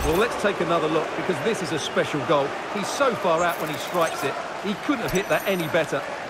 Well, let's take another look, because this is a special goal. He's so far out when he strikes it. He couldn't have hit that any better.